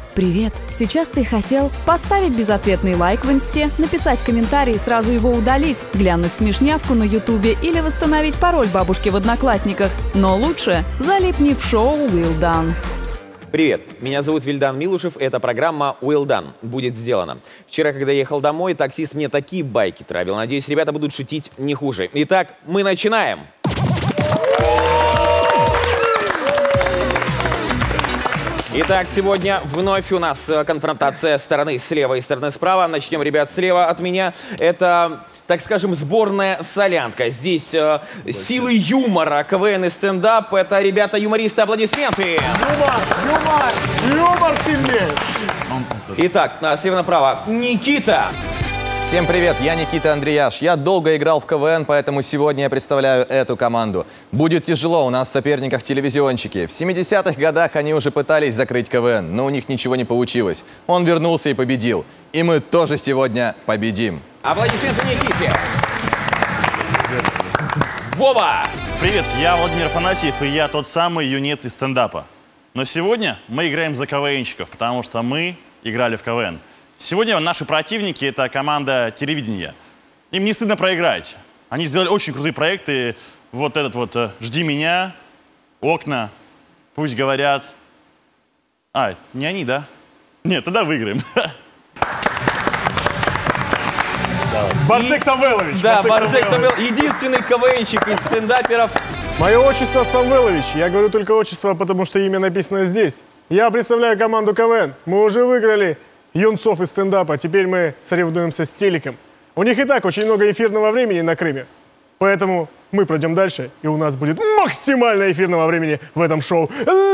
Привет! Сейчас ты хотел поставить безответный лайк в инсте, написать комментарий и сразу его удалить, глянуть смешнявку на ютубе или восстановить пароль бабушки в Одноклассниках. Но лучше залипни в шоу Well Done. Привет, меня зовут Вильдан Милушев, и эта программа Well Done. Будет сделано. Вчера, когда ехал домой, таксист мне такие байки травил. Надеюсь, ребята будут шутить не хуже. Итак, мы начинаем! Итак, сегодня вновь у нас конфронтация стороны слева и стороны справа. Начнем, ребят, слева от меня. Это, так скажем, сборная солянка. Здесь силы юмора, КВН и стендап. Это, ребята, юмористы, аплодисменты. Юмор сильнее. Итак, слева направо. Никита. Всем привет, я Никита Андреяш. Я долго играл в КВН, поэтому сегодня я представляю эту команду. Будет тяжело, у нас в соперниках телевизионщики. В 70-х годах они уже пытались закрыть КВН, но у них ничего не получилось. Он вернулся и победил. И мы тоже сегодня победим. Аплодисменты Никите. Вова. Привет, я Владимир Афанасьев, и я тот самый юнец из стендапа. Но сегодня мы играем за КВНщиков, потому что мы играли в КВН. Сегодня наши противники — это команда телевидения. Им не стыдно проиграть. Они сделали очень крутые проекты. Вот этот вот «Жди меня», «Окна», «Пусть говорят». А, не они, да? Нет, тогда выиграем. Барсек Самвелович. Да, Барсек Самвелович. Единственный КВНщик из стендаперов. Мое отчество Самвелович. Я говорю только отчество, потому что имя написано здесь. Я представляю команду КВН. Мы уже выиграли юнцов из стендапа. Теперь мы соревнуемся с телеком. У них и так очень много эфирного времени на Крыме. Поэтому мы пройдем дальше, и у нас будет максимально эфирного времени в этом шоу.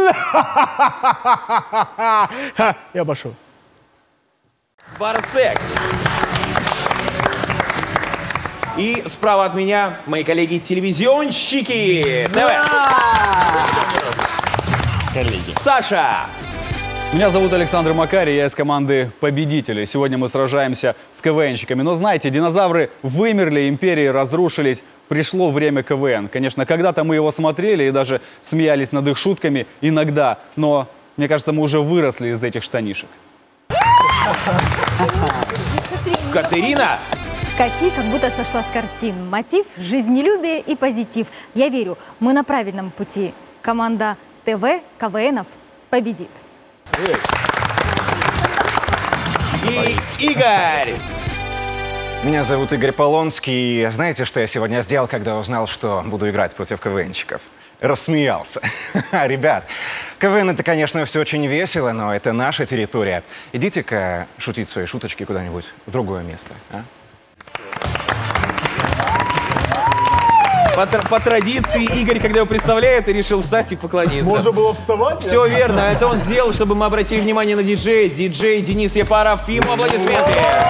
Я пошел. Барсек. И справа от меня мои коллеги-телевизионщики. Коллеги. Саша. Меня зовут Александр Макарий, я из команды «Победители». Сегодня мы сражаемся с КВНщиками. Но знаете, динозавры вымерли, империи разрушились. Пришло время КВН. Конечно, когда-то мы его смотрели и даже смеялись над их шутками иногда. Но, мне кажется, мы уже выросли из этих штанишек. Катерина. Кати как будто сошла с картин. Мотив – жизнелюбие и позитив. Я верю, мы на правильном пути. Команда ТВ КВНов победит. И Игорь. Меня зовут Игорь Полонский. Знаете, что я сегодня сделал, когда узнал, что буду играть против КВНщиков? Рассмеялся. Ребят, КВН — это, конечно, все очень весело, но это наша территория. Идите-ка шутить свои шуточки куда-нибудь в другое место, а? По традиции Игорь, когда его представляет, решил встать и поклониться. Можно было вставать? Все верно, это он сделал, чтобы мы обратили внимание на диджея. Диджей Денис Епаров. Ему аплодисменты.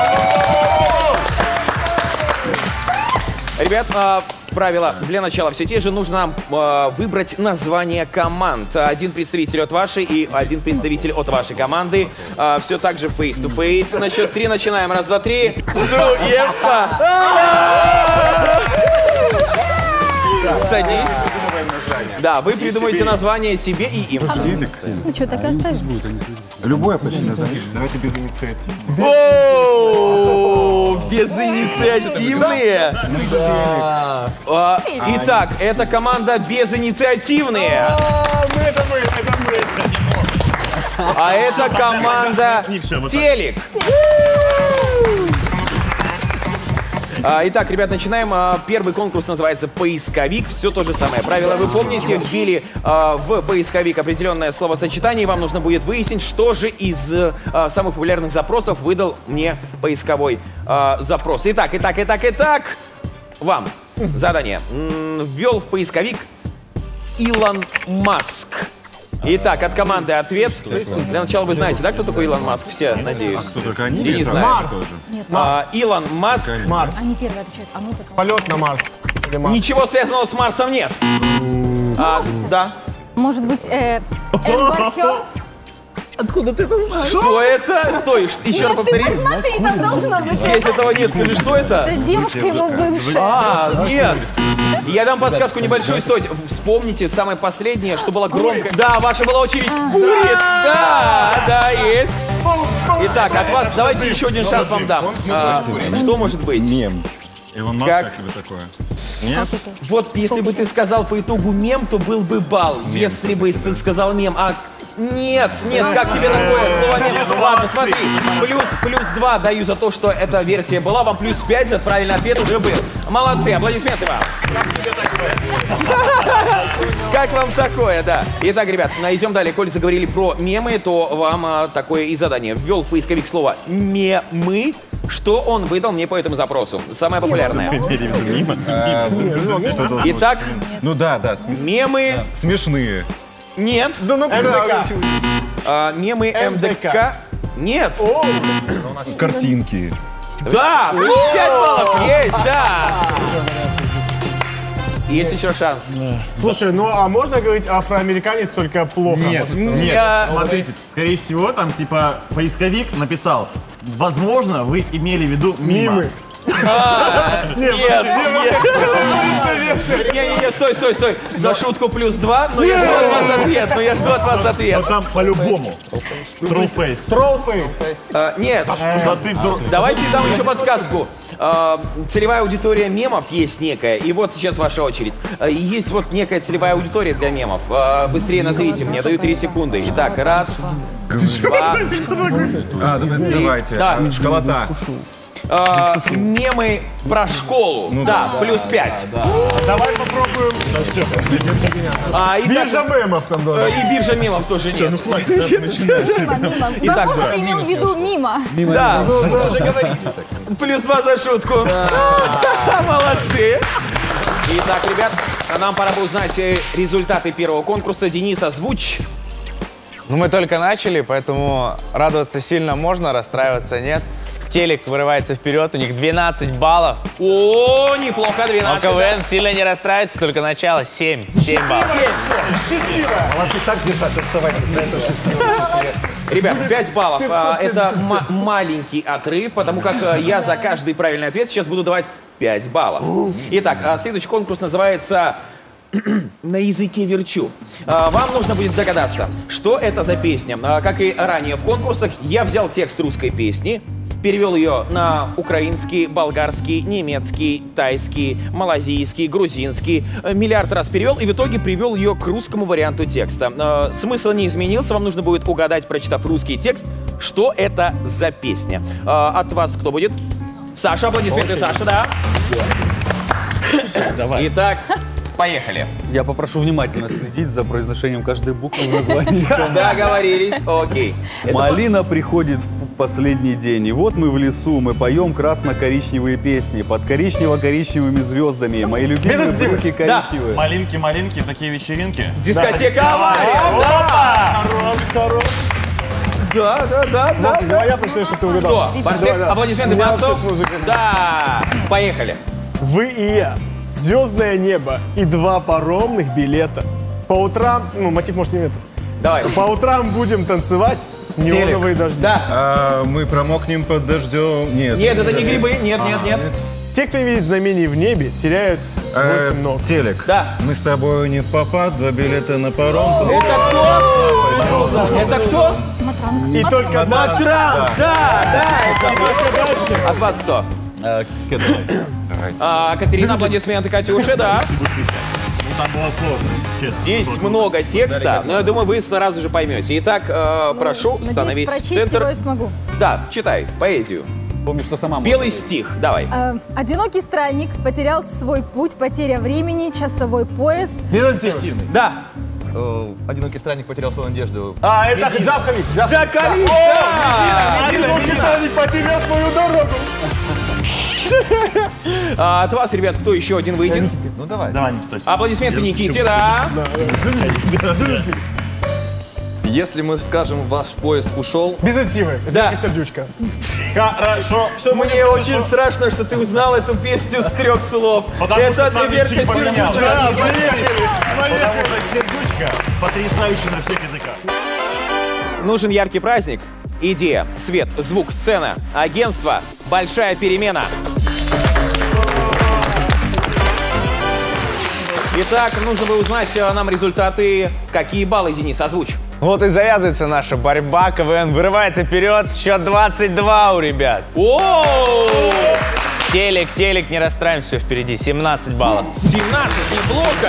Ребят, правила для начала все те же. Нужно выбрать название команд. Один представитель от вашей и один представитель от вашей команды. Все так же face-to-face. На счет 3 начинаем. Раз, два, три. Садись. Да, вы придумаете название себе и им. Ну что, так и оставим? Любое почти название. Давайте без инициативы. О, безинициативные. Итак, это команда безинициативные. А это команда телек. Итак, ребят, начинаем. Первый конкурс называется «Поисковик». Все то же самое. Правила вы помните. Вбили в поисковик определенное словосочетание, и вам нужно будет выяснить, что же из самых популярных запросов выдал мне поисковой запрос. Итак. Вам задание. Ввел в поисковик Илон Маск. Итак, от команды ответ. Для начала вы знаете, да, кто такой Илон Маск? Все, надеюсь. Кто только они? Денис знает. Илон Маск. Марс. Они первые отвечают. А мы потом. Полет на Марс. Или Марс. Ничего связанного с Марсом нет. Да. Может быть, Эмбер Хёрд? Откуда ты это знаешь? Что это? Стой, еще раз повтори. Ты посмотри, там должно быть. Здесь этого нет, скажи, что это? Это девушка его бывшая. Нет. Я дам подсказку небольшую. Стойте, вспомните самое последнее, что было громко. Да, ваша была очередь. Курит. Да, есть. Итак, от вас давайте еще один шанс вам дам. Что может быть? Мем. Илон Маск, как тебе такое? Нет? Вот если бы ты сказал по итогу мем, то был бы балл. Если бы ты сказал мем, Нет, как тебе такое слово мем? Ладно, смотри, плюс 2 даю за то, что эта версия была, вам плюс 5 за правильный ответ уже был. Молодцы, аплодисменты вам. Как вам такое, да. Итак, ребят, идем далее. Коль заговорили про мемы, то вам такое и задание. Ввел в поисковик слово «мемы». Что он выдал мне по этому запросу? Самое популярное. Итак, ну да, мемы... смешные. Нет. Да ну МДК. Мемы МДК. Нет. Картинки. Да, плюс 5 баллов есть, да. Есть еще шанс. Слушай, ну а можно говорить афроамериканец только плохо? Нет. Смотрите, скорее всего, там типа поисковик написал: возможно, вы имели в виду мимы. Нет, стой. За шутку плюс 2, но я жду от вас ответ. Там по-любому. Троллфейс. Нет. Давайте дам еще подсказку. Целевая аудитория мемов есть некая, и вот сейчас ваша очередь. Есть вот некая целевая аудитория для мемов. Быстрее назовите мне, даю 3 секунды. Итак, раз, два, давайте. Да. Школота. Мемы про школу. Да, плюс 5. Давай попробуем. Биржа мемов там должна. И биржа мемов тоже нет. Итак, Возможно, имел в виду мимо. да. Плюс 2 за шутку. Молодцы. Итак, ребят, нам пора бы узнать результаты первого конкурса. Денис, озвучь. Ну, мы только начали, поэтому радоваться сильно можно, расстраиваться нет. Телек вырывается вперед, у них 12 баллов. О, неплохо, 12. Но КВН сильно не расстраивается, только начало 7 баллов. Ребят, 5 баллов. Это маленький отрыв, потому как я за каждый правильный ответ сейчас буду давать 5 баллов. Итак, следующий конкурс называется «На языке верчу». Вам нужно будет догадаться, что это за песня. Как и ранее в конкурсах, я взял текст русской песни, перевел ее на украинский, болгарский, немецкий, тайский, малазийский, грузинский. Миллиард раз перевел и в итоге привел ее к русскому варианту текста. Смысл не изменился, вам нужно будет угадать, прочитав русский текст, что это за песня. От вас кто будет? Саша, аплодисменты, Саша, да. Давай. Итак, поехали. Я попрошу внимательно следить за произношением каждой буквы в названии. Договорились, окей. Малина приходит в последний день, и вот мы в лесу, мы поем красно-коричневые песни под коричнево-коричневыми звездами. Мои любимые брюки коричневые. Малинки, такие вечеринки. Дискотека «Авария», да! Хорош. Да. Ну, а я прочитаю, что ты угадал. Кто? Барсек, аплодисменты Барсу. Да, поехали. Вы и я. Звездное небо и 2 паромных билета. По утрам, мотив может не это. Давай. По утрам будем танцевать неоновые дожди. Да. Мы промокнем под дождем. Нет. Нет, это не грибы. Нет. Те, кто не видит знамений в небе, теряют 8 ног. Телек. Да. Мы с тобой не в попад, 2 билета на паром. Это кто? И только Матран. Да, это. От вас кто? Катерина, аплодисменты Катюше, да. Там было сложно. Здесь много текста, но я думаю, вы сразу же поймете. Итак, прошу, становись в прочесть центр. его я смогу. Да, читай поэзию. Помни, что сама Белый стих, давай. Одинокий странник потерял свой путь, потеря времени, часовой пояс. Да. Одинокий странник потерял свою надежду. Это Джаб Халиф. Джаб Халиф, да! Одинокий странник потерял свою дорогу. От вас, ребят, кто еще один выйдет? Ну давай. Давай, Никита. Аплодисменты Никите, да. Если мы скажем, ваш поезд ушел... Без активы. Да. И сердючка. Хорошо. Мне очень страшно, что ты узнал эту песню с 3 слов. Это ты, Верка, сердючка. Да, поехали. Потому что сердючка потрясающая на всех языках. Нужен яркий праздник. Идея, свет, звук, сцена, агентство, большая перемена. Итак, нужно бы узнать нам результаты. Какие баллы, Денис, озвучь. Вот и завязывается наша борьба. КВН вырывается вперед. Счет 22 у ребят. Телек, не расстраиваемся, все впереди. 17 баллов. 17, неплохо.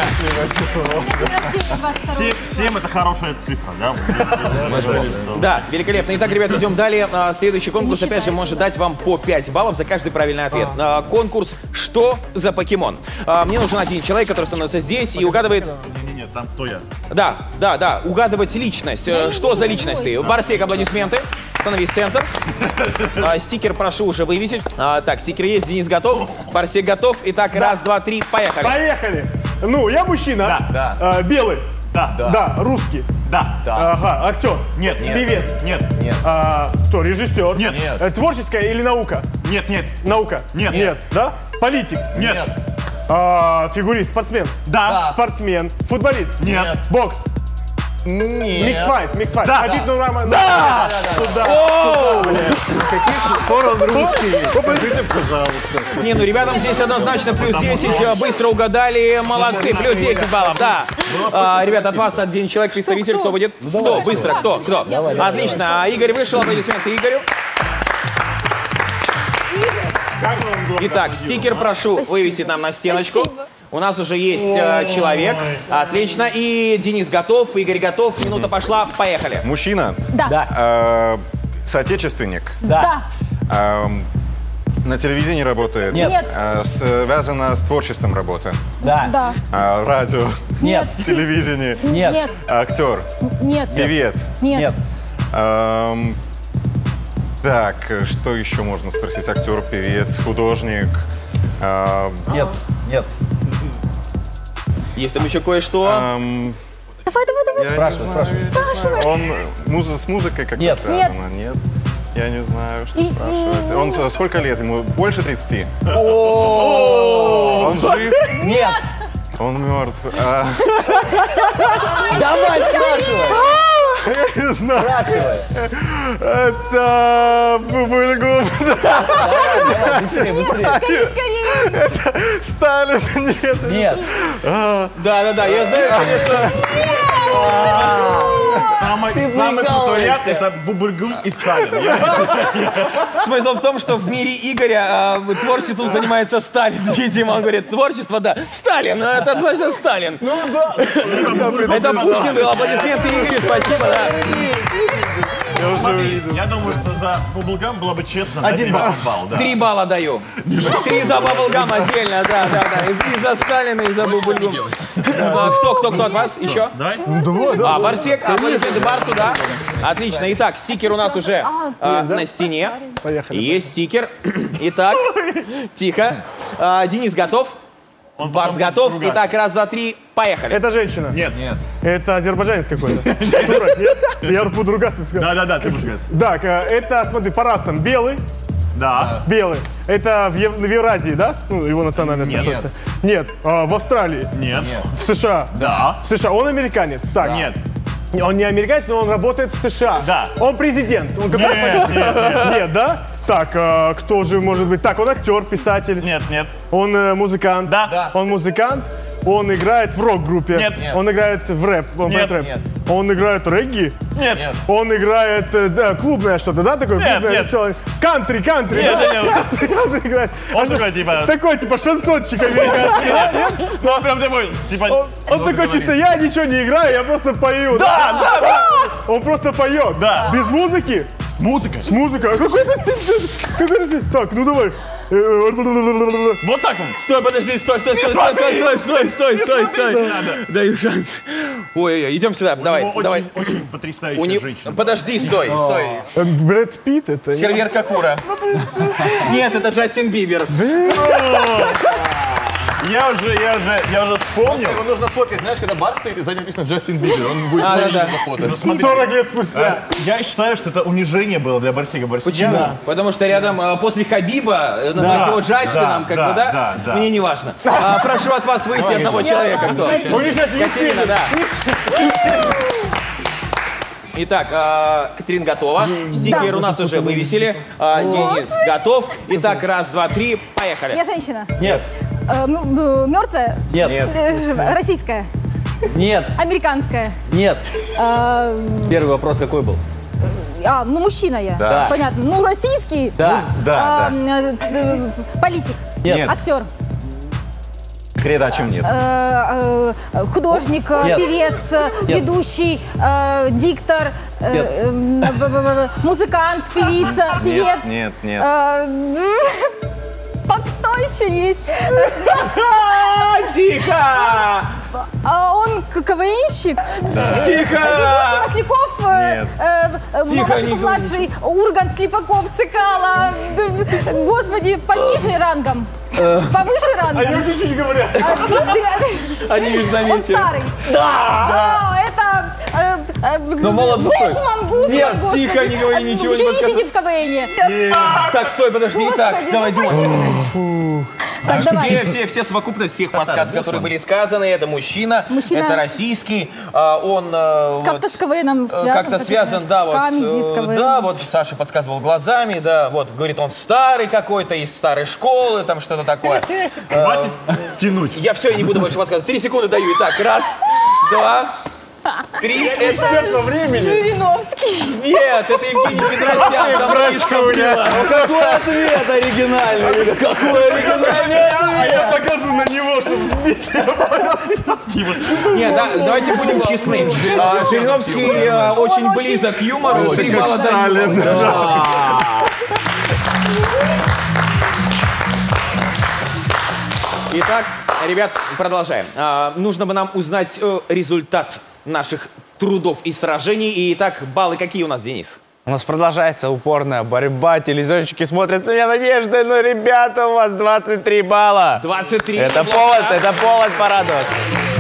7 это хорошая цифра, да? Да, великолепно. Итак, ребят, идем далее. Следующий конкурс, опять же, может дать вам по 5 баллов за каждый правильный ответ. Конкурс «Что за покемон?». Мне нужен один человек, который становится здесь и угадывает... Нет, там кто я? Да, угадывать личность. Что за личности? Барсек, аплодисменты. Становись в центр. Стикер прошу уже вывесить. Так, стикер есть, Денис готов, Барсек готов. Итак, раз, два, три, поехали. Поехали. Ну, я мужчина. Да. Белый. Да. Русский. Да. Ага, актер. Нет. Певец. Нет. Кто, режиссер? Нет. Творческая или наука? Нет. Наука? Нет. Да? Политик? Нет. Фигурист, спортсмен? Да. Спортсмен. Футболист? Нет. Бокс? Нет. Миксфайт. Да. Хабиб Нурмагомедов. Да. Он русский. Покажите, пожалуйста. Не, ну ребятам здесь однозначно плюс 10. Быстро угадали. Молодцы. Плюс 10 баллов, да. Ребят, от вас один человек, представитель. Кто будет? Кто? Быстро. Кто? Отлично. Игорь вышел. Аплодисменты Игорю. Итак, стикер прошу вывесить нам на стеночку. У нас уже есть человек. Отлично. И Денис готов, Игорь готов. Минута пошла. Поехали. Мужчина? Да. Соотечественник? Да. На телевидении работает? Нет. Связано с творчеством работы? Да. Радио? Нет. Телевидение? Нет. Актер? Нет. Певец? Нет. Так, что еще можно спросить? Актер, певец, художник? Нет. Есть там еще кое-что. Давай. Спрашивай. Он с музыкой как-то связано? Нет. Я не знаю, что спрашивать. Он сколько лет? Ему больше 30? Он жив? Нет. Он мертв. Давай, спрашивай. Я не знаю. Спрашивай. Это Бубльгум. Скорее. Это Сталин. Нет. Да, я знаю, конечно. Самый крутой ряд — это Бубльгум и Сталин. Смысл в том, что в мире Игоря творчеством занимается Сталин. Видимо, он говорит, творчество, да. Сталин, это значит Сталин. Ну да. Это Пушкин был. Аплодисменты Игорю, спасибо, да. Я думаю, что за Бублгам было бы честно дать 1 балл. да. 3 балла даю. 3 за Бублгам отдельно, да. И за Сталина, и за Бублгум. Кто от вас еще? Давай. Барсек, аплодисменты Барсу, да. Отлично. Итак, стикер у нас уже на стене. Поехали. Есть стикер. Итак, тихо. Денис готов. Барс готов. Итак, раз, два, три, поехали. Это женщина? Нет. Это азербайджанец какой-то? Турок, нет? Я буду ругаться. Да, ты будешь говорить. Так, это, смотри, по расам. Белый? Да. Белый. Это в Евразии, да? Ну, его национальность Нет. находится? Нет. В Австралии? Нет. В США? Да. В США. Он американец? Так. Нет. Он не американец, но он работает в США. Да. Он президент. Он Нет. Нет, да? Так, кто же может быть? Так, он актер, писатель. Нет. Он музыкант. Да. Он музыкант. Он играет в рок-группе. Нет. Он играет в рэп. Он Нет. поет рэп. Он играет в регги. Нет. Он играет, клубное что-то, да, такое? Нет, Клубное нет. веселое. Кантри, Нет. Кантри играет. Он такой, типа... Такой, типа, шансончик американский, да? Нет? Ну, он прям такой, типа... Он такой чисто, я ничего не играю, я просто пою. Да. Он просто поет. Да. Без музыки? Музыка. С музыкой. А какой-то стиль. Так, ну давай. Вот так он. Стой, подожди, стой. Даю шанс. Ой, идем сюда, давай. Очень потрясающая женщина. Подожди, стой. Брэд Питт это? Сервер Кокура. Нет, это Джастин Бибер. Я уже вспомнил. Его нужно сфоткать, знаешь, когда бар стоит, и сзади написано Джастин Бибер. Он будет Да. на фото. 40 лет спустя. Я считаю, что это унижение было для Барсега. Почему? Потому что рядом после Хабиба назвать его Джастином, да. мне не важно. Прошу от вас выйти одного человека. Кто? У них сейчас есть Катерина, да. Итак, Катерина готова. Стикер у нас уже вывесили. Денис готов. Итак, раз, два, три, поехали. Я женщина. Нет. Мертвая? Нет. Российская? Нет. Американская. Нет. Первый вопрос какой был? Ну мужчина я. Да. Понятно. Ну российский. Да. Политик. Нет. Актер. Хрена чем нет. Художник, Нет. певец, ведущий, диктор, музыкант, певица, певец. Нет. Кто еще есть? Тихо! Он КВНщик. Тихо! Ведущий Масляков, Масляков-младший, Ургант, Слепаков, Цикало. Господи, пониже рангом. Повыше рангом. Они уже чуть говорят. Они лишь Он заметили. старый. Да! Это... Но молод душой. Гусман, Нет, господи. тихо, не говори, ничего не Женись, подсказывай. иди в КВН. Так, стой, подожди, Господи, так, ну давай думай. Так, давай. Все совокупность всех подсказок, которые были сказаны, это мужчина, это российский, он Как-то с КВНом связан. как-то связан, да, вот, Камеди с КВН. да, вот Саша подсказывал глазами, да, вот, говорит, он старый какой-то, из старой школы, там что-то такое. Хватит тянуть. Я все, я не буду больше подсказывать. 3 секунды даю. Итак, 1, 2, 3. Это времени. Жириновский. нет, это Евгений Петросян. там из Компила. Какой ответ оригинальный? Какой оригинальный А я показываю на него, чтобы сбить. Нет, да, давайте будем честны. Жириновский очень близок к юмору. 3 балла даю. Итак, ребят, продолжаем. Нужно бы нам узнать результат наших трудов и сражений. И итак, баллы какие у нас, Денис? У нас продолжается упорная борьба. Телевизионщики смотрят на меня надеждой, но, ребята, у вас 23 балла. 23. Это повод порадоваться.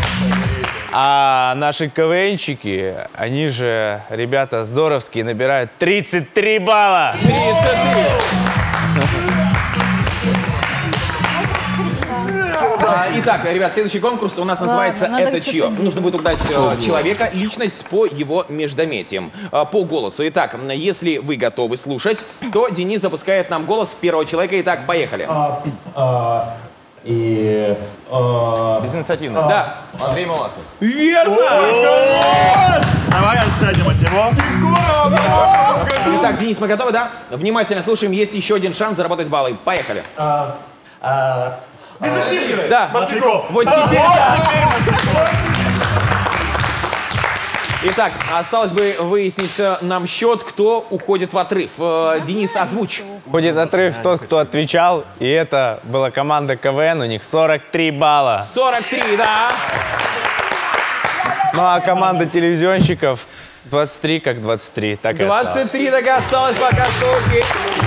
А наши КВНчики, они же, ребята, здоровские, набирают 33 балла. 33. Итак, ребят, следующий конкурс у нас называется «Это чье?». Нужно будет угадать человека, личность по его междометиям, по голосу. Итак, если вы готовы слушать, то Денис запускает нам голос первого человека. Итак, поехали. Безинициативно. Да. Андрей Малахов. Верно! Давай отсядем от него. Итак, Денис, мы готовы, да? Внимательно слушаем. Есть еще один шанс заработать баллы. Поехали. Да. Масляков. Вот теперь да. Итак, осталось бы выяснить нам счет, кто уходит в отрыв. Денис, озвучь. Будет отрыв тот, кто отвечал, и это была команда КВН, у них 43 балла. 43, да. Ну а команда телевизионщиков 23 как 23, так и осталось. 23 так и осталось пока что. Окей.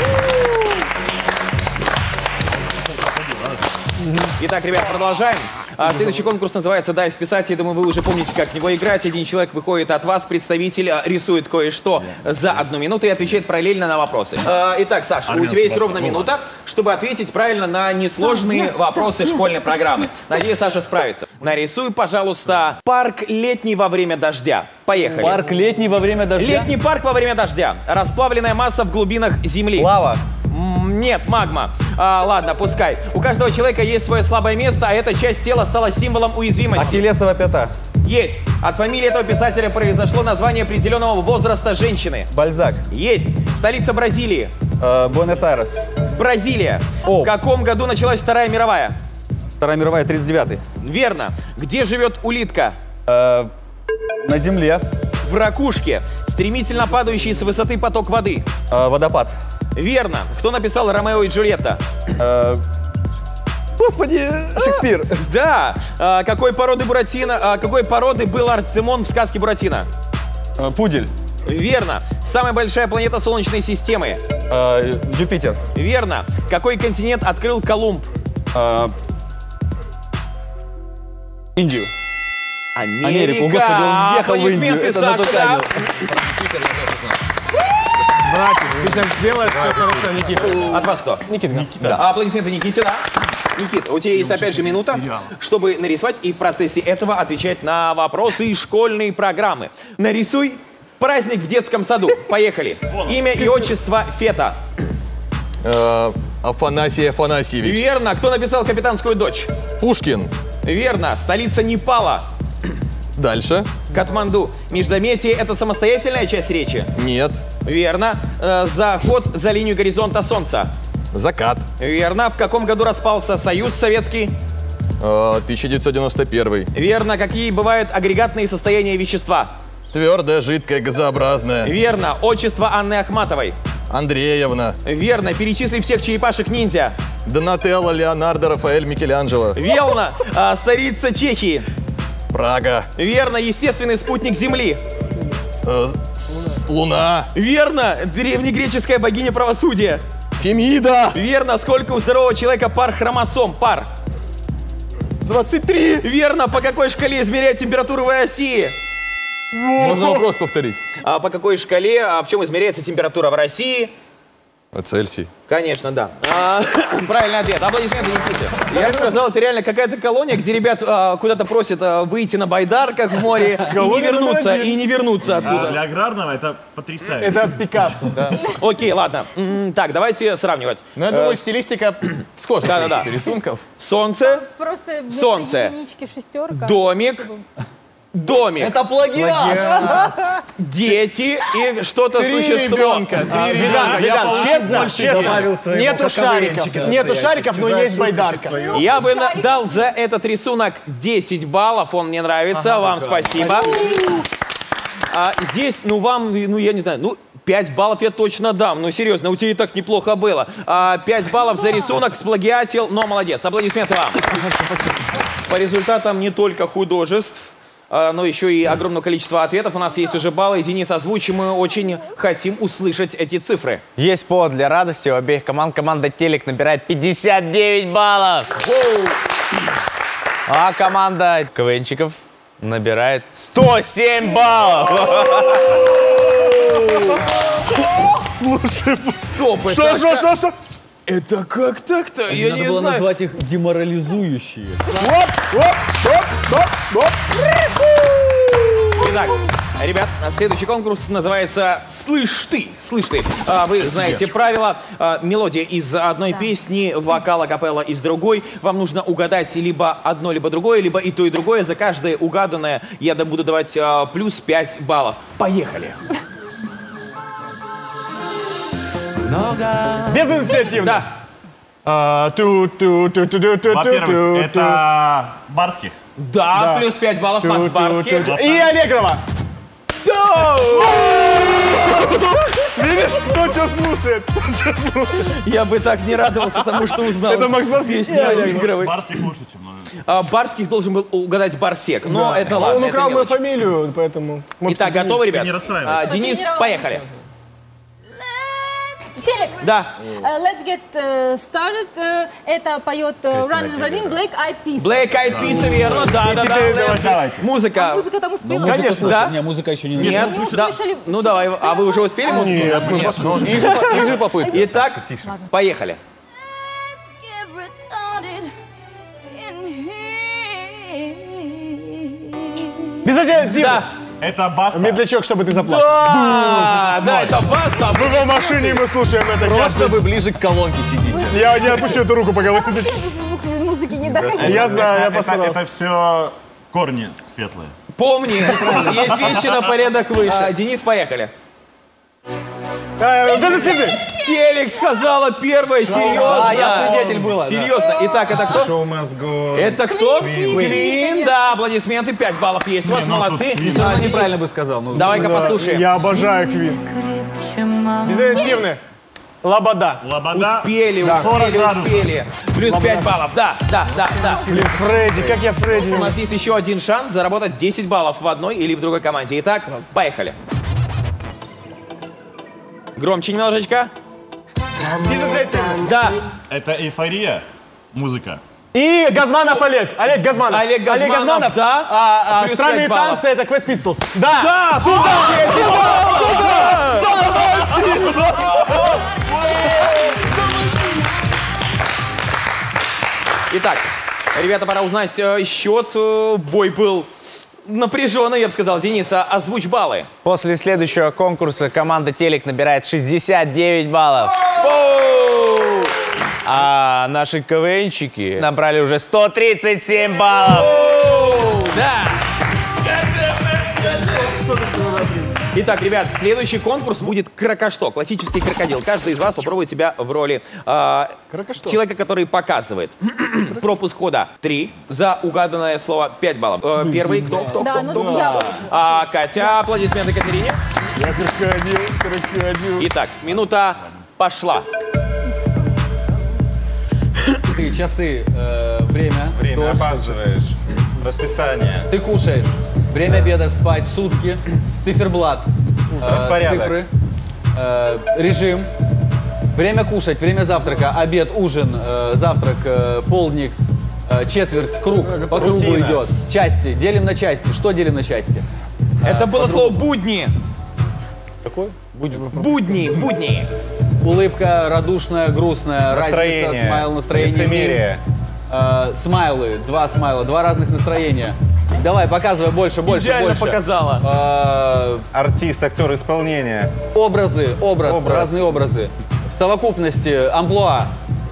Итак, ребят, продолжаем. Следующий конкурс называется «Дай списать». Я думаю, вы уже помните, как в него играть. Один человек выходит от вас, представитель рисует кое-что за 1 минуту и отвечает параллельно на вопросы. Итак, Саша, у тебя есть ровно минута, чтобы ответить правильно на несложные вопросы школьной программы. Надеюсь, Саша справится. Нарисуй, пожалуйста, парк летний во время дождя. Поехали. Парк летний во время дождя? Летний парк во время дождя. Расплавленная масса в глубинах земли. Лава. Нет, магма. Ладно, пускай. У каждого человека есть свое слабое место, а эта часть тела стала символом уязвимости. Ахиллесова пята. Есть. От фамилии этого писателя произошло название определенного возраста женщины. Бальзак. Есть. Stолица Бразилии. Буэнос-Айрес. Бразилия. О. В каком году началась Вторая мировая? Вторая мировая, 39-й. Верно. Где живет улитка? На земле. В ракушке. Стремительно падающий с высоты поток воды. Водопад. Верно. Кто написал «Ромео и Джульетта»? Господи, Шекспир. Да. Какой породы Буратино? Какой породы был Артемон в сказке Буратино? Пудель. Верно. Самая большая планета Солнечной системы? Юпитер. Верно. Какой континент открыл Колумб? Индию. Америка. Господи, он ехал в Индию. Аплодисменты, Это Саша, да? натурально. Братик, ты сейчас сделаешь все хорошо, Никита. От вас кто? Никита. Да. Аплодисменты Никите, да. Никит, у тебя есть опять же минута, чтобы нарисовать и в процессе этого отвечать на вопросы школьной программы. Нарисуй праздник в детском саду. Поехали. Имя и отчество Фета. Афанасий Афанасьевич. Верно. Кто написал «Капитанскую дочь»? Пушкин. Верно. Столица Непала. Дальше. Катманду. Междометие — это самостоятельная часть речи? Нет. Верно. Заход за линию горизонта Солнца? Закат. Верно. В каком году распался Союз Советский? 1991. Верно. Какие бывают агрегатные состояния вещества? Твердое, жидкое, газообразное. Верно. Отчество Анны Ахматовой? Андреевна. Верно. Перечисли всех черепашек-ниндзя? Донателло, Леонардо, Рафаэль, Микеланджело. Верно. Столица Чехии? Прага. Верно. Естественный спутник Земли? Луна. Верно. Древнегреческая богиня правосудия? Фемида. Верно. Сколько у здорового человека пар хромосом? Пар? 23. Верно. По какой шкале измеряют температуру в России? Можно вопрос повторить? По какой шкале, в чем измеряется температура в России? Цельсий. Конечно, да. Правильный ответ. Аплодисменты Никите. Я бы сказал, это реально какая-то колония, где ребят куда-то просят выйти на байдарках в море и не вернуться оттуда. Для аграрного это потрясающе. Это Пикассо. Окей, ладно. Так, давайте сравнивать. Ну, я думаю, стилистика схожа. Да-да-да. Рисунков. Солнце, Просто вместо Солнце. единички шестерка. домик, домик. Это плагиат. Дети и что-то Три существо. ребенка. Честно, нету шариков, но есть байдарка. Я бы дал за этот рисунок 10 баллов, он мне нравится, вам спасибо. Здесь, вам, я не знаю, 5 баллов я точно дам, серьезно, у тебя и так неплохо было. 5 баллов за рисунок, сплагиатил, но молодец, аплодисменты вам. По результатам не только художеств, но еще и огромное количество ответов. У нас есть уже баллы. Денис, озвучи, мы очень хотим услышать эти цифры. Есть повод для радости у обеих команд. Команда «Телек» набирает 59 баллов. А команда КВНчиков набирает 107 баллов. Слушай, Стоп, что? это как так-то? Я не знаю. назвать их деморализующие. Итак, ребят, следующий конкурс называется «Слышь ты». Слышь ты. Вы знаете правила. Мелодия из одной песни, вокал а-капелла из другой. Вам нужно угадать либо одно, либо другое, либо и то, и другое. За каждое угаданное я буду давать плюс 5 баллов. Поехали. Безинициативно. Да. Во-первых, это Барских. Да, плюс 5 баллов, Макс Барских. И Аллегрова. Да! Видишь, кто что слушает? Я бы так не радовался тому, что узнал. Это Макс Барских Песню и Аллегрова. Аллегровой. Барских лучше, чем... Барских должен был угадать Барсек, но это ладно. Он это украл мою мелочь. фамилию, поэтому... Итак, готовы, ребят? не расстраивайся. Денис, поехали. Телек. Да. Let's get started. Это поет Running Running Black Eyed Peas. Black Eyed Peas, верно, да. Давайте. Музыка. Музыка там успела. Конечно, да. У меня музыка еще не Нет, не да. услышали. Ну давай, а вы уже успели музыку? Нет, мы послушаем. Их же попытка. Итак, поехали. Безинициативно. Да. Это Баста. Медлячок, чтобы ты заплакал. Да, это Баста. Мы в машине, и мы слушаем это. Просто вы ближе к колонке сидите. Я не отпущу эту руку, пока вы... Вообще звук музыки не доходил. Я знаю, я Это постарался. все корни светлые. Помни, есть вещи на порядок выше. Денис, поехали. Безинициативно. Телек сказала первая, серьезно. я свидетель была, да. Серьезно. Итак, это кто? Show must go. Это кто? Квин, да, аплодисменты, 5 баллов есть. У вас ну, молодцы. тут Денис, Неправильно бы сказал. давай-ка послушаем. Я обожаю Квин. Безинициативно. Лобода. Лобода. Успели, 40 градусов. успели. Плюс 5 баллов, да. Блин, Фредди, как я Фредди. У нас есть еще один шанс заработать 10 баллов в одной или в другой команде. Итак, поехали. Громче немножечко. Безинициативно. Да. Это эйфория. Музыка. И Газманов Олег. Олег Газманов. Олег Газманов, да. Плюс Странные 5 баллов. танцы, это Quest Pistols. Да. Да, Итак, ребята, пора узнать счет. Бой был напряженный, я бы сказал. Дениса, озвучь баллы. После следующего конкурса команда «Телек» набирает 69 баллов. А наши КВНчики набрали уже 137 баллов. Да. Итак, ребят, следующий конкурс будет «Крокошто». Классический крокодил. Каждый из вас попробует себя в роли человека, который показывает. Пропуск хода 3. За угаданное слово 5 баллов. Первый, кто? Катя, аплодисменты Катерине. Я крокодил. Итак, минута пошла. Ты часы, время. Время опаздываешь. Расписание. Ты кушаешь. Время обеда, спать, сутки, циферблат, Распорядок. цифры, режим. Время кушать, время завтрака, обед, ужин, завтрак, полдник, четверть, круг, по кругу идет. Части, делим на части. Что делим на части? Это было слово «будни». Какое? Будни. Улыбка, радушная, грустная, Настроение. разница, смайл, настроение. Лицемерие. Смайлы, 2 смайла, 2 разных настроения. Давай, показывай больше. Идеально показала. Артист, актер, исполнение. Образ, разные образы. В совокупности амплуа.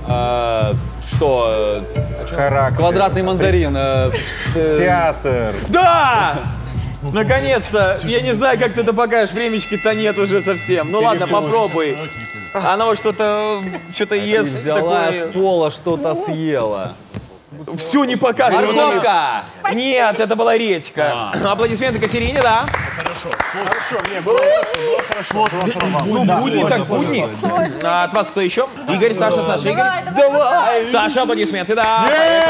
Характер. Квадратный мандарин. Театр. Да! Наконец-то! Я не знаю, как ты это покажешь, времечки-то нет уже совсем. Ну ладно, попробуй. Она вот что-то ест Взяла такое. с пола, что-то съела. Все не показывай. Морковка! Нет, это была редька. Аплодисменты Катерине, да. Хорошо, мне было хорошо. Ну, будни так будни. От вас кто еще? Игорь, Саша, Игорь. Давай. Саша, аплодисменты, да.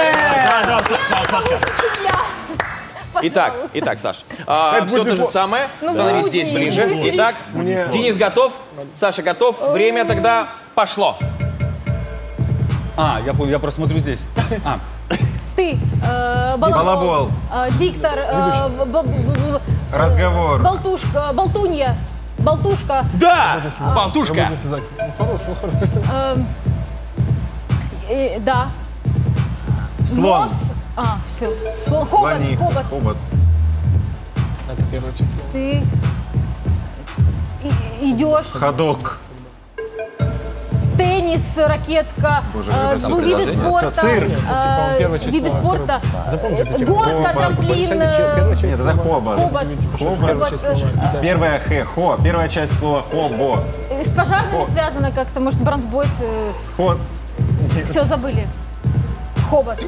Итак, Саш, все то же самое. Становись здесь ближе. Итак, Денис готов, Саша готов. Время тогда пошло. Я понял, я просмотрю здесь. Ты, Балабол. Диктор, Разговор. болтушка, Да, болтушка. да. Слон. Нос. Все. Слоник. Хобот. Это первое число. Ты идешь. Ходок. Теннис, ракетка, виды спорта. первое число. Виды спорта. Горка, трамплин. Нет, это хобот. Первое хо. Первая часть слова хобо. С пожарными связано как-то, может, бронзбойт. Ход. Все забыли. Хобот.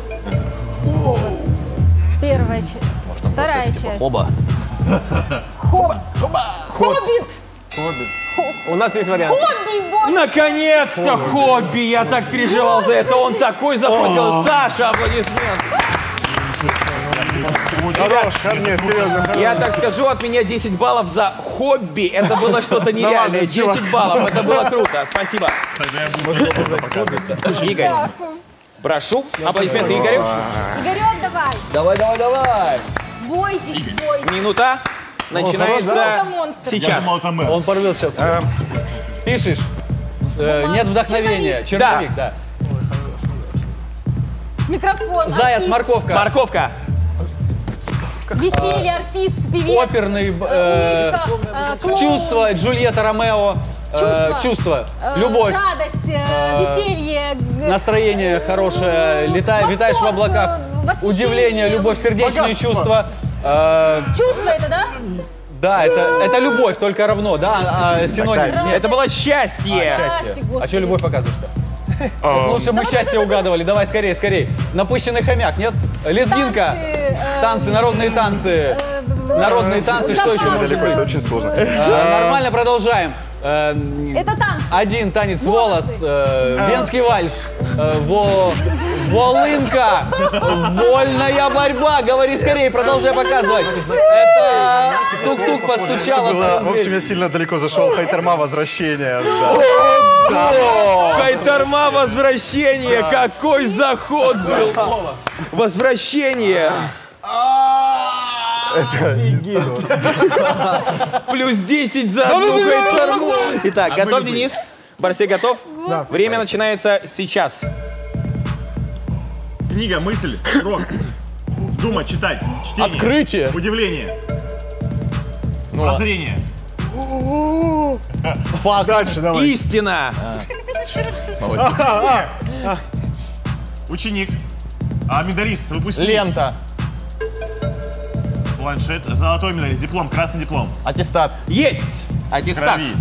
Первая часть. Вторая часть. Оба. Хоббит. У нас есть вариант. Хобби, боже. Наконец-то хобби! Я так переживал за это. Он такой заходил. Саша, аплодисмент. Хорош, нет, серьезно. Я так скажу, от меня 10 баллов за хобби. Это было что-то нереальное. 10 баллов. Это было круто. Спасибо. Игорь, прошу. Аплодисменты Игорю. Игорек, давай. Давай. Бойтесь. Минута начинается монстр. сейчас. Он порвет сейчас. Пишешь. Нет вдохновения. Черновик, да. Микрофон. Заяц, артист, морковка. Морковка. Веселье, артист, певец. Оперный. улыбка, клоун. Чувство. Джульетта Ромео. Чувство. Любовь. Радость, веселье. Настроение хорошее. Витаешь в облаках. Удивление, любовь, сердечные чувства. Чувство это, да? Да, это любовь, только равно, да? Синоним. Нет. Это было счастье. А что любовь показывает-то? Лучше бы мы счастье угадывали. Давай, скорее. Напыщенный хомяк, нет? Лезгинка. Танцы, народные танцы. Народные танцы, что еще может быть? Это очень сложно. Нормально, продолжаем. Это танцы. Один танец, волос, венский вальс, волынка, вольная борьба. Говори скорее, продолжай показывать. Это тук-тук постучала. В общем, я сильно далеко зашел. Хайтерма, возвращение. Хайтерма, возвращение. Какой заход был. Возвращение. Плюс 10 за одну хайтерму. Итак, готов, Денис? Барсей готов? Да. Время начинается сейчас. Книга, мысль, срок. Думать, читать, чтение. Открытие. Удивление. Прозрение. Факт. Дальше, давай. Истина. Ученик. Медалист, выпускник. Лента. Планшет, золотой медалист, диплом, красный диплом. Аттестат. Есть! Аттестат. Крови.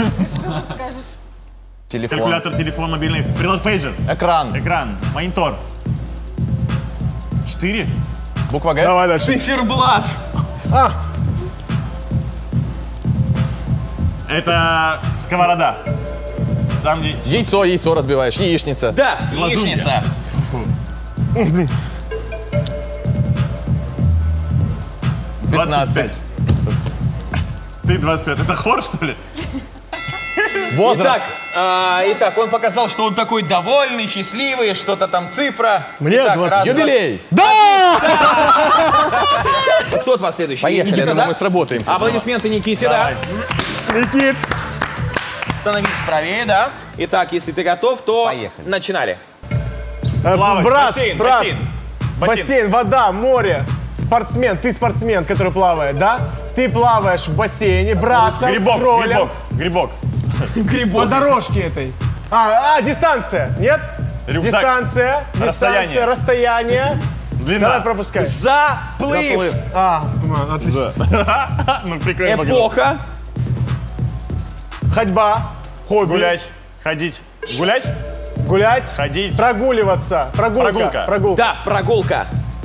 Телефон. Калькулятор, телефон, мобильный, прилад, пейджер. Экран. Экран, монитор. 4. Буква Г. Давай дальше. Циферблат. А, Это сковорода. Там, где Яйцо разбиваешь. Яичница. Да, Глазунья. яичница. $25. Ты 25. Это хор, что ли? Возраст. Итак, он показал, что он такой довольный, счастливый, что-то там цифра. Мне Итак, 20. раз, два. Юбилей. Кто от вас следующий? Поехали, Никита, я думаю, да? мы сработаемся. Аплодисменты Никите, да? Никит. Становись правее, да? Итак, если ты готов, то Поехали. начинали. Плавать. Брас, Бассейн, брас. бассейн. Бассейн, вода, море. Спортсмен, ты спортсмен, который плавает, да? Ты плаваешь в бассейне, брасом, Грибок, кролем. грибок. По дорожке этой. Дистанция, нет? Рюкзак. Дистанция, Расстояние. расстояние. Длина. Давай пропускай. Заплыв. Отлично. Ну, прикольно. Эпоха. Ходьба, хобби. Гулять, ходить. Гулять? Гулять. Ходить. Прогуливаться. Прогулка. Да, прогулка.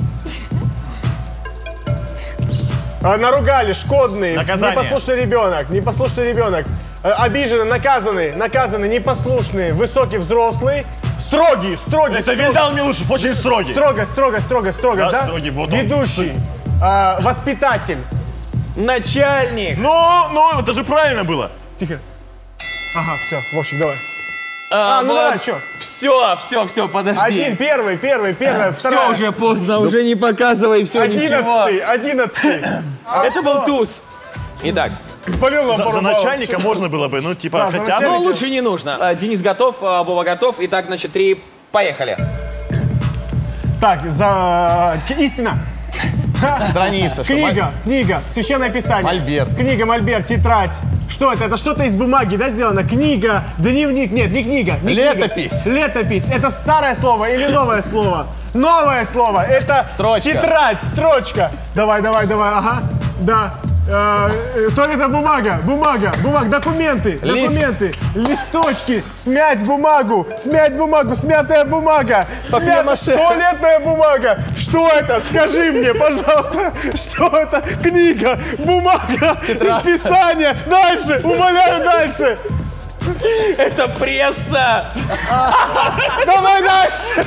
Наругали, шкодный, Наказание. непослушный ребенок, обиженный, наказанный, непослушный, высокий взрослый, строгий. Это Вильдал Милушев, очень строгий. Строго, Да, да? строгий, вот он. Ведущий, воспитатель. Начальник. Ну, это же правильно было. Тихо. Ага, все, Вовчик, давай. Давай, что? Все, подожди. Один, первый, вторая. Все уже поздно, уже не показывай, все, ничего. 11. Это был туз. Итак, Спалил нам За пару баллов. начальника можно было бы, ну, типа, Да, за хотя бы. начальника. но лучше не нужно. Денис готов, Вова готов. Итак, значит, 3, поехали. Так, истина. Страница. что, Книга, священное писание. Мольберт. Книга, мольберт, тетрадь. Что это? Это что-то из бумаги, да, сделано? Книга, дневник, нет, не книга. Не Летопись. Книга. Летопись. Это старое слово или новое слово? Новое слово. Это Строчка. тетрадь, строчка. Давай, ага. Да. Туалетная бумага, документы, листочки, смять бумагу, смятая бумага, Папье-маше. туалетная бумага. Что это? Скажи мне, пожалуйста, что это? Книга, бумага, писание. Дальше, умоляю, дальше. Это пресса. Давай дальше.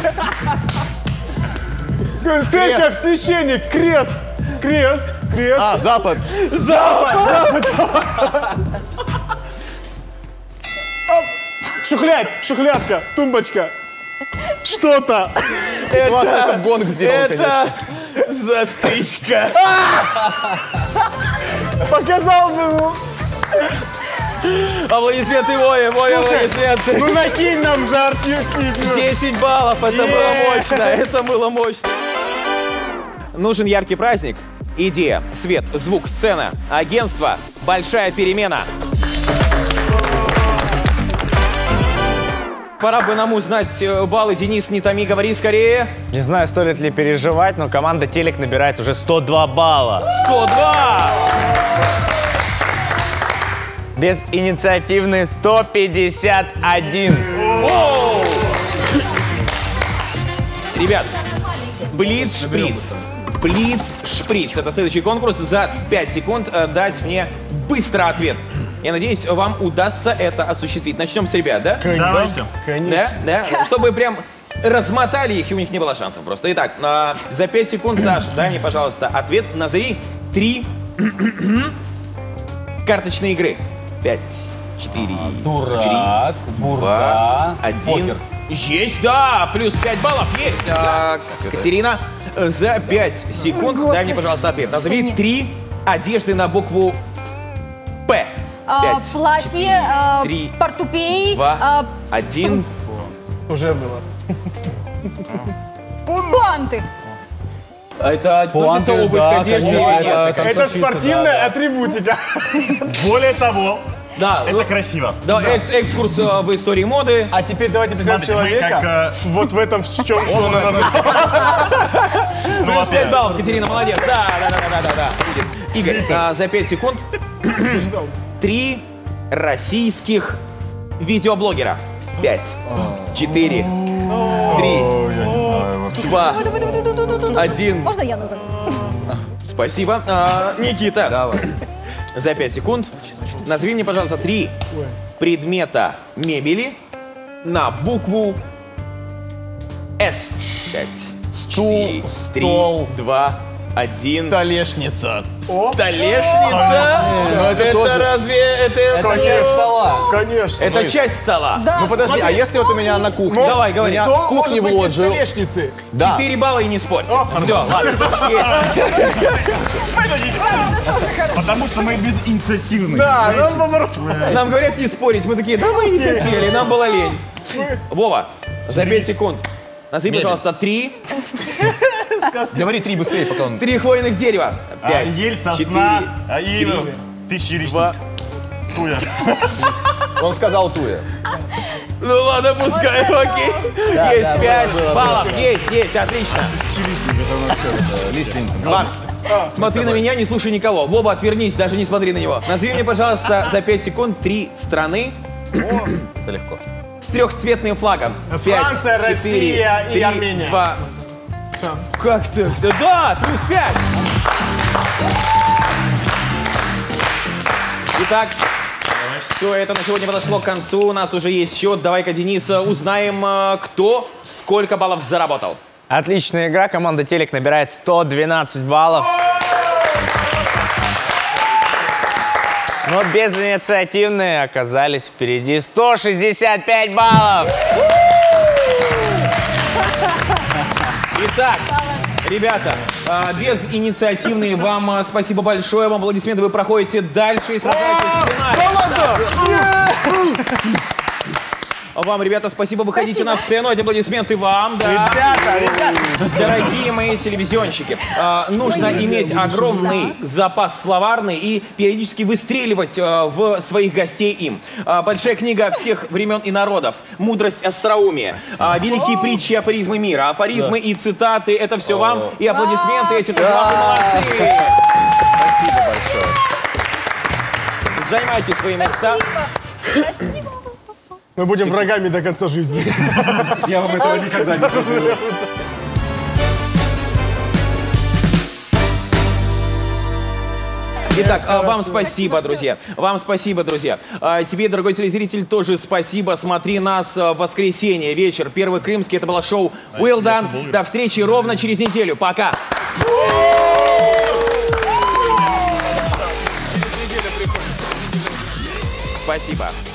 Церковь, священник, крест. Запад. Шухлядка, тумбочка. Что-то. Классно, это гонг сделал, конечно. Это затычка. Показал бы ему. Аплодисменты Вове, аплодисменты. Ну накинь нам за артюки. 10 баллов, это было мощно. Нужен яркий праздник. Идея, свет, звук, сцена, агентство, большая перемена. Пора бы нам узнать баллы. Денис, не томи, говори скорее. Не знаю, стоит ли переживать, но команда «Телек» набирает уже 102 балла. 102! Безинициативные 151. Оу! Ребят, блиц-шприц. Блиц-шприц. Это следующий конкурс. За 5 секунд дать мне быстро ответ. Я надеюсь, вам удастся это осуществить. Начнем с ребят, да? Давайте. Да? Чтобы прям размотали их, и у них не было шансов просто. Итак, за 5 секунд, Саша, дай мне, пожалуйста, ответ. Назови 3 карточные игры. 5, 4, 3, 2, 1. Есть, да! Плюс 5 баллов есть! Катерина, за 5 секунд дай мне, пожалуйста, ответ. Назови 3 одежды на букву П. 5, Платье, 3, портупей, 2, 1. Уже было. пуанты. Это относится обувь к одежде? Это спортивная атрибутика. Более того, Да, Это красиво. Да, экскурс в истории моды. А теперь давайте представим Смотрите, мы человека вот в этом, в чем он у нас. Плюс 5 баллов, Катерина, молодец. Да. Игорь, за 5 секунд 3 российских видеоблогера. 5, 4, 3, 2, 1. Можно я назову? Спасибо. Никита, Давай. за 5 секунд назови мне, пожалуйста, 3 предмета мебели на букву «С». 5, Стул, 3, стол. 2, 1. Столешница. Столешница? Ну, это тоже. Разве это часть стола? Конечно. Это часть стола. Да. Ну подожди, а если вот у меня на кухне? Давай, говори. Меня Что с кухни может быть из вложил. столешницы? Да. 4 балла и не спорь. Все, ладно. Потому что мы безинициативные. Да, нам наоборот. Нам говорят не спорить. Мы такие, да мы не хотели, нам было лень. Вова, за 5 секунд. Назови, пожалуйста, 3 Говори 3 быстрее, пока он... хвойных дерева. 5, Ель, сосна, 4, и тысячелистник. 2. Туя. Он сказал туя. Ну ладно, пускай, окей. Есть 5 баллов. Есть, отлично. Лиственница. Макс, смотри на меня, не слушай никого. Вова, отвернись, даже не смотри на него. Назови мне, пожалуйста, за 5 секунд 3 страны Это легко. с трехцветным флагом. 5, Франция, 4, Россия и 3, Армения. 2. Все. Как так? Да, плюс 5. Итак, все это на сегодня подошло к концу. У нас уже есть счет. Давай-ка, Денис, узнаем, кто сколько баллов заработал. Отличная игра. Команда Телек набирает 112 баллов. Но безинициативные оказались впереди 165 баллов. Итак, ребята, безинициативные вам спасибо большое. Вам аплодисменты. Вы проходите дальше и сражаетесь в финале. Вам, ребята, спасибо. Выходите на сцену. Эти аплодисменты вам. Да. Ребята. Дорогие мои телевизионщики, нужно иметь огромный запас словарный и периодически выстреливать в своих гостей им. Большая книга всех времен и народов. Мудрость, остроумие. Великие притчи, афоризмы мира. Афоризмы и цитаты. Это все вам. И аплодисменты. Эти тоже вам. Молодцы. Спасибо большое. Занимайте свои места. Мы будем врагами до конца жизни. Я вам этого никогда не забуду. Итак, вам спасибо, друзья. Вам спасибо, друзья. Тебе, дорогой телезритель, тоже спасибо. Смотри нас в воскресенье, вечер. Первый крымский. Это было шоу Well Done. До встречи ровно через неделю. Пока. Спасибо.